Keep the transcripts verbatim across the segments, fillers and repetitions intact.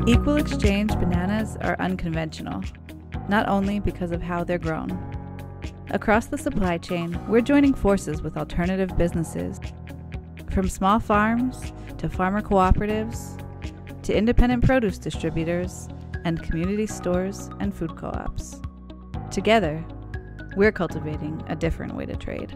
Equal exchange bananas are unconventional, not only because of how they're grown. Across the supply chain, we're joining forces with alternative businesses, from small farms to farmer cooperatives to independent produce distributors and community stores and food co-ops. Together, we're cultivating a different way to trade.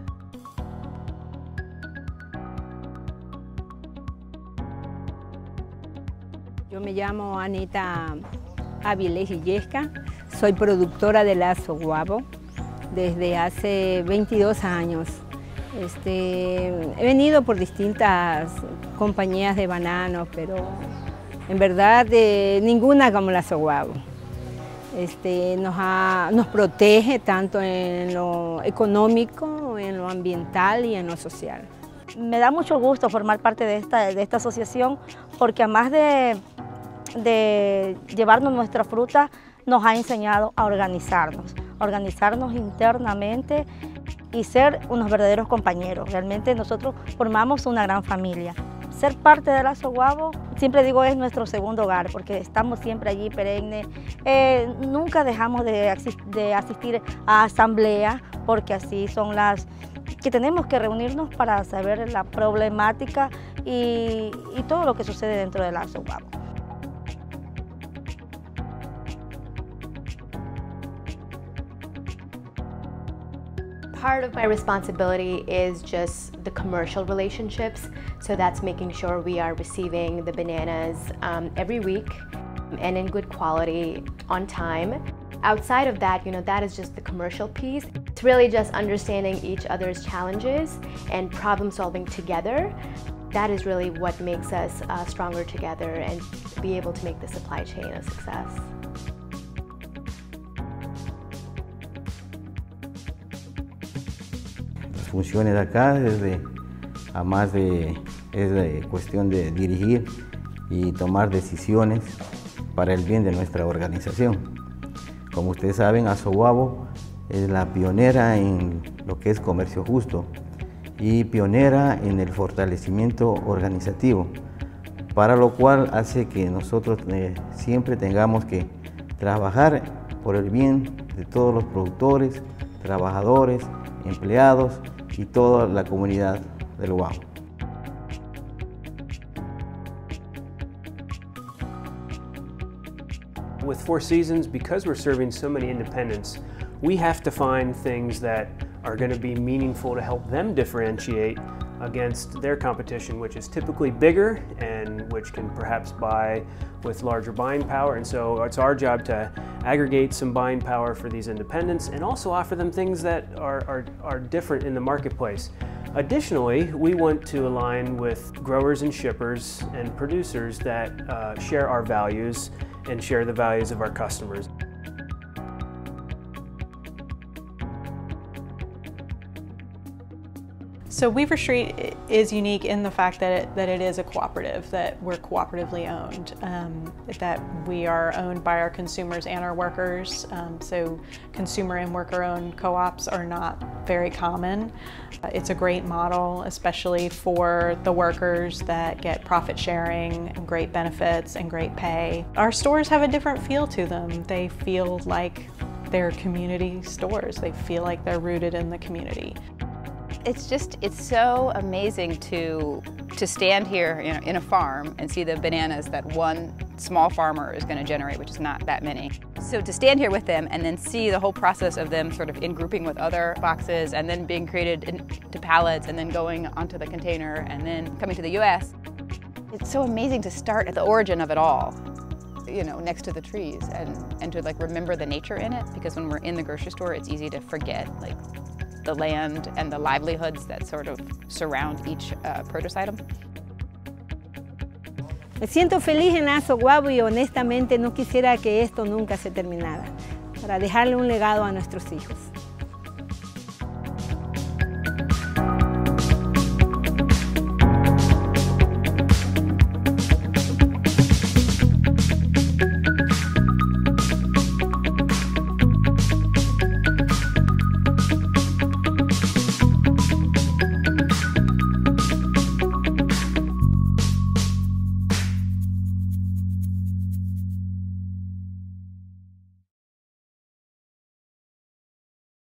Yo me llamo Anita Avilés Illesca, soy productora de Lazo Guavo desde hace veintidós años. Este, he venido por distintas compañías de bananos, pero en verdad eh, ninguna como Lazo Guavo. Este, nos, ha, nos protege tanto en lo económico, en lo ambiental y en lo social. Me da mucho gusto formar parte de esta, de esta asociación porque además de, de llevarnos nuestra fruta, nos ha enseñado a organizarnos, a organizarnos internamente y ser unos verdaderos compañeros. Realmente nosotros formamos una gran familia. Ser parte de Lazo Guavo, siempre digo, es nuestro segundo hogar porque estamos siempre allí perenne. Eh, nunca dejamos de, asist de asistir a asambleas porque así son las que tenemos que reunirnos para saber la problemática y, y todo lo que sucede dentro de Lazo Guavo. Part of my responsibility is just the commercial relationships, so that's making sure we are receiving the bananas um, every week and in good quality on time. Outside of that, you know, that is just the commercial piece. It's really just understanding each other's challenges and problem solving together. That is really what makes us uh, stronger together and be able to make the supply chain a success. Las funciones de acá es de, además de, es de cuestión de dirigir y tomar decisiones para el bien de nuestra organización. Como ustedes saben, Lazo Guavo es la pionera en lo que es comercio justo y pionera en el fortalecimiento organizativo, para lo cual hace que nosotros eh, siempre tengamos que trabajar por el bien de todos los productores, trabajadores, empleados y toda la comunidad del Guavo. With Four Seasons, because we're serving so many independents, we have to find things that are going to be meaningful to help them differentiate against their competition, which is typically bigger and which can perhaps buy with larger buying power. And so it's our job to aggregate some buying power for these independents and also offer them things that are, are, are different in the marketplace. Additionally, we want to align with growers and shippers and producers that uh, share our values and share the values of our customers. So Weaver Street is unique in the fact that it, that it is a cooperative, that we're cooperatively owned, um, that we are owned by our consumers and our workers. Um, so consumer and worker-owned co-ops are not very common. Uh, it's a great model, especially for the workers that get profit sharing, and great benefits and great pay. Our stores have a different feel to them. They feel like they're community stores. They feel like they're rooted in the community. It's just, it's so amazing to, to stand here, you know, in a farm and see the bananas that one small farmer is going to generate, which is not that many. So to stand here with them and then see the whole process of them sort of in grouping with other boxes and then being created into pallets and then going onto the container and then coming to the U S. It's so amazing to start at the origin of it all, you know, next to the trees and, and to like remember the nature in it, because when we're in the grocery store, it's easy to forget like the land and the livelihoods that sort of surround each uh, produce item. Me siento feliz en Lazo Guavo y honestamente no quisiera que esto nunca se terminara, para dejarle un legado a nuestros hijos.